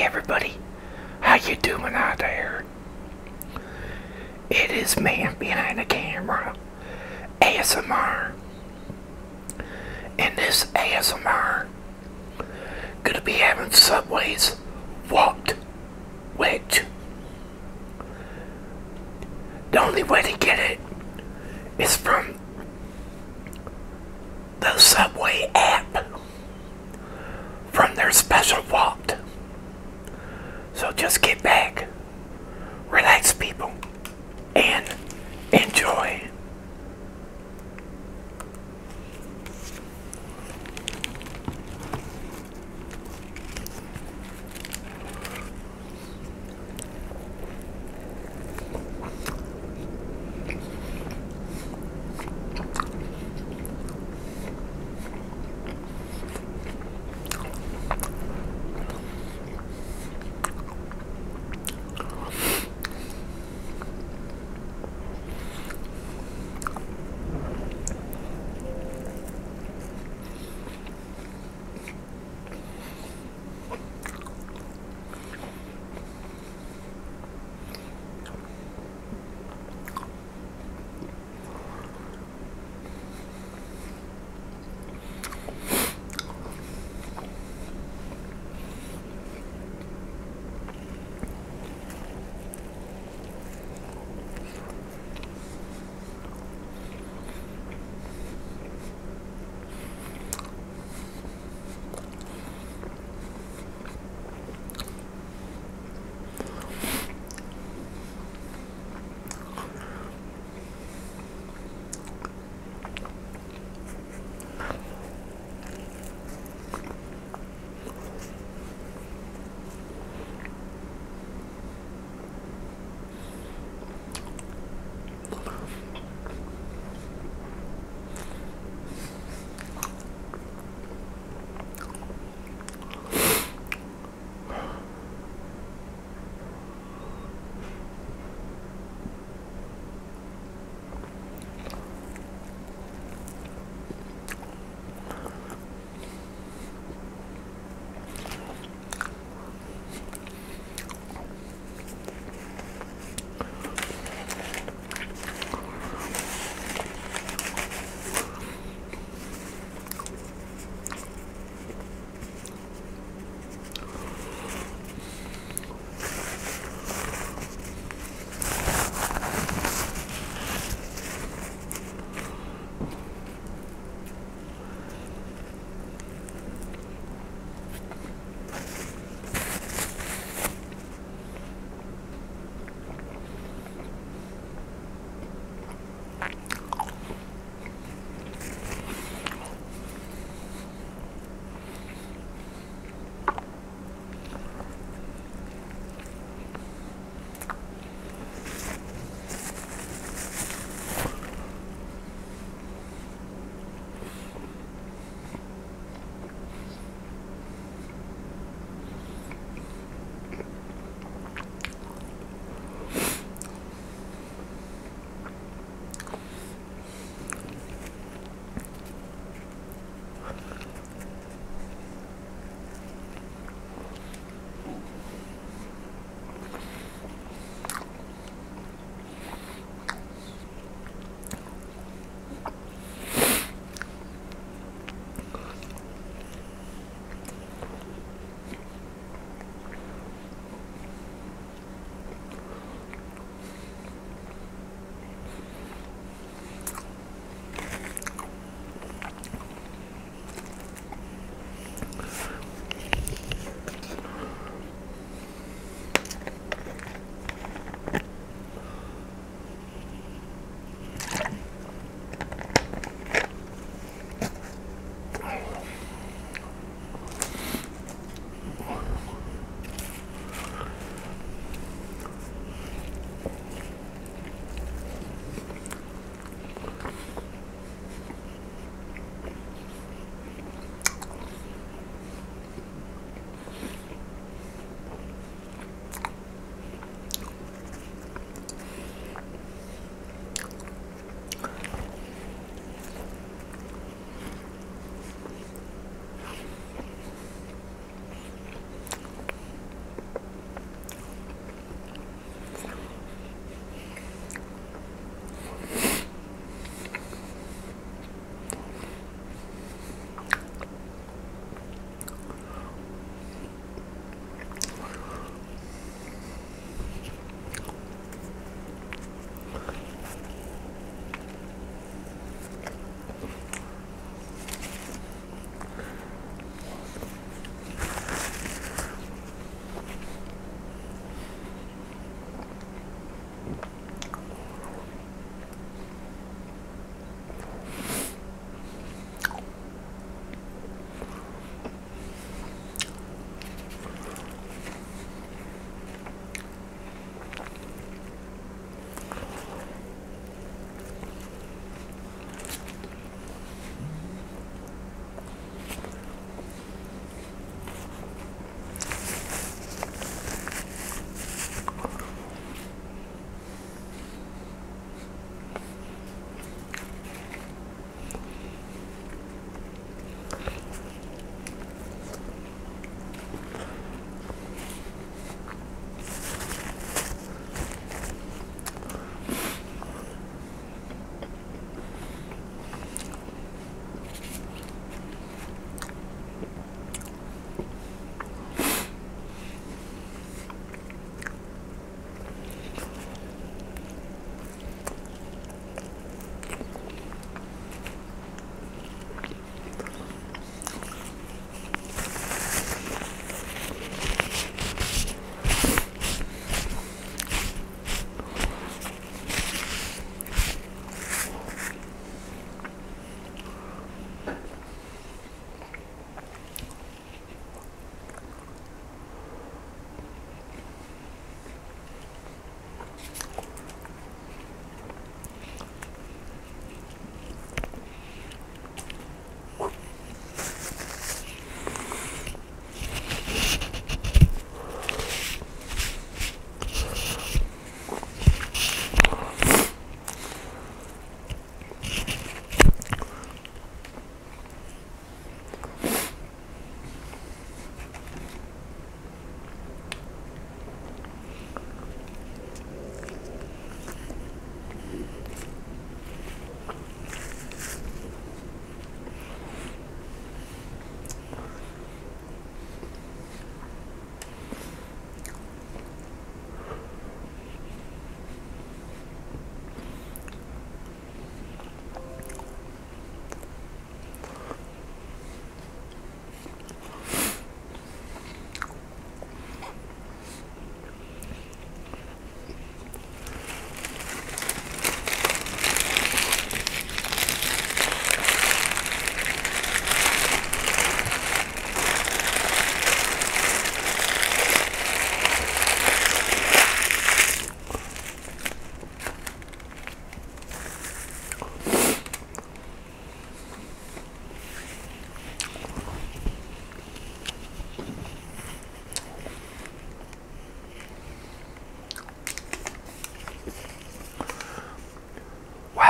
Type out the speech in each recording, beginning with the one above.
everybody, how you doing out there? It is Man Behind the Camera, ASMR. In this ASMR, gonna be having Subway's Walked Wedge. The only way to get it is from the Subway app, from their special vault. So just get back, relax people, and enjoy.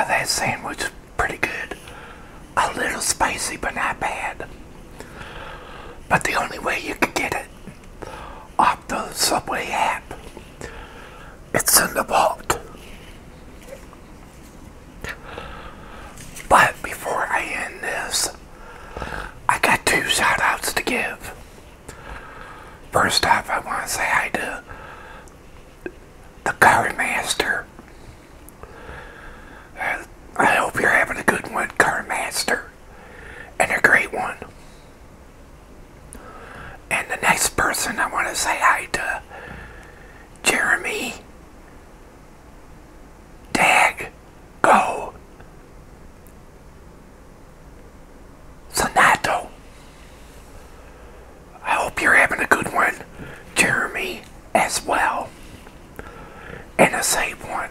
that sandwich is pretty good. A little spicy, but not bad. But the only way you can get it off the Subway app, it's in the vault. But before I end this, I got 2 shout outs to give. First off, I want to say hi to the Car Master. I hope you're having a good one, Car Master, and a great one. And the next person I want to say hi to, Jeremy Dag Go Sonato. I hope you're having a good one, Jeremy, as well. And a safe one.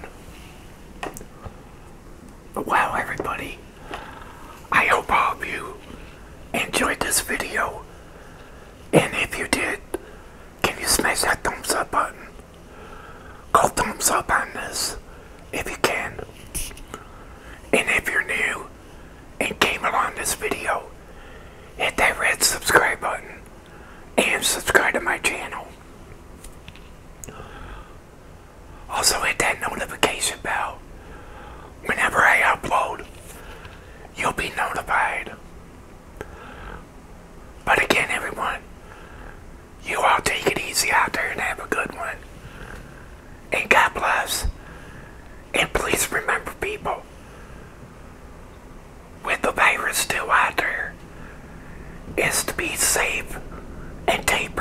Well, everybody, I hope all of you enjoyed this video. And if you did, can you smash that thumbs up button? Go thumbs up on this, if you can. And if you're new and came along this video, hit that red subscribe button and subscribe to my channel. Also hit that notification bell. Whenever I upload, you'll be notified. But again, everyone, you all take it easy out there and have a good one. And God bless. And please remember, people, with the virus still out there, is to be safe and take